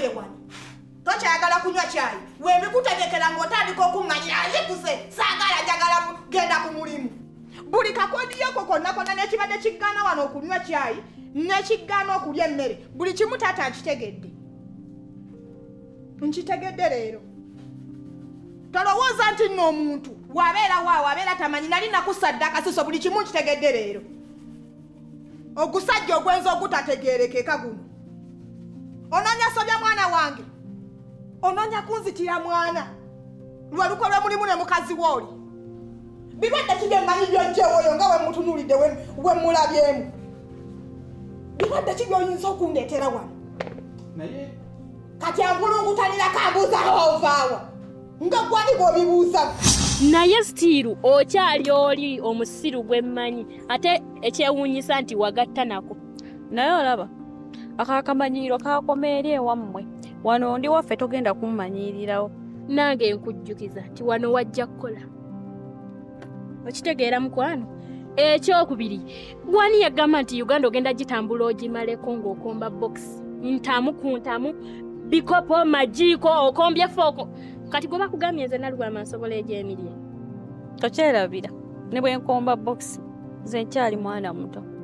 wano. Tokyayagala kunywa chai. We bikutegekera ng'otandika okuŋŋanya yikuse saagala njagala genda ku mulimu. Buli kakodi yako konna konna n'ekibadde kiggana wano okunywa chai n'ekiggana okulya emmere. Buli kimu taata nkitegedde. Nkitegedde leero. Tolowooza nti nno omuntu wabeera waawe abeera tamanyi nali nakusaddaka siso buli kimu nkitegedde leero. Ogusajja ogwenza ogutategeerekeka guno. Ononya sobya mwana wange. Ononya kunzitira mwana. Lwe lukolwe mulimu ne mukazi w'oli. Bibadde kigemmanyi by'ojjewoyo nga we mutunuulidde we mulabyemu. Bibadde kibyoyinza okundeetera wano. Naye kati anvulungutanira kambuuzaho ovaawa. Nga gwali bw'obibuuza. Naye stiru okyali oli omusiru gw'emmanyi ate ekyewuunyisa nti wagatta nako. Naye olaba akakamanyiro kakomeera ewammwe wano ndi waffe togenda kummanyirirawo. Nange nkujjukiza nti wano wajja kukola. Okitegeera mukwano? Ekyokubiri gwani yagamba nti Uganda ogenda gitambula ogimaleko ng'okomba box ntamu ku ntamu bikopo majiiko okombye foko. Kati gwe bakugambye nze Nalugama nsobola egy'emirye. Tokyerabira ne bwe nkomba box nze nkyali mwana muto.